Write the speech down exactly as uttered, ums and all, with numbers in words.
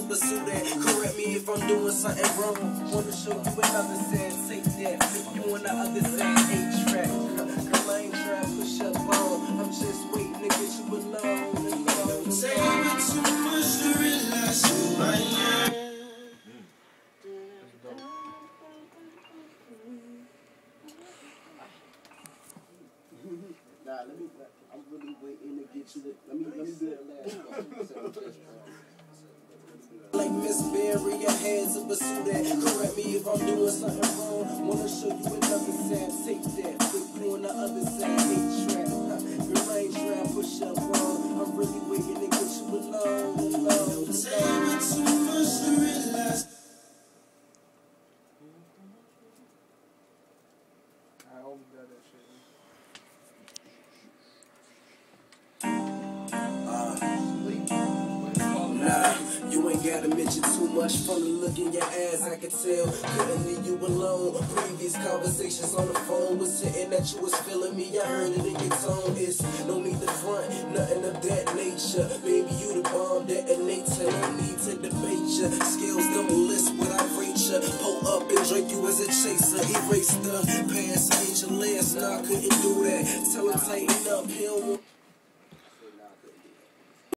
pursue that. Correct me if I'm doing something wrong. Wanna show you another side, take that. Flip you on the other side, A-track. Girl, I ain't trying to push up on. I'm just waiting to get you alone. Don't take me too much to realize who I am. Nah, let me. I'm really waiting to get you. To, let me. Let me do that last. Like Miss Berry, I had to pursue that. Correct me if I'm doing something wrong. Wanna show you another side, take that. Flip you on the other side, A-track. Girl, I ain't trying to push up wrong. I'm really waiting to get you alone, alone. Take me too much to realize. I always got that shit. You ain't gotta mention too much from the look in your eyes, I can tell. Couldn't leave you alone. Previous conversations on the phone was hitting that you was feeling me. I heard it in your tone. It's no need to front, nothing of that nature. Baby, you the bomb detonator. No need to debate ya. Skills don't list what I rate ya. Pull up and drink you as a chaser. Erase the past, change your last. Nah, I couldn't do that. Tell him tighten up, he don't want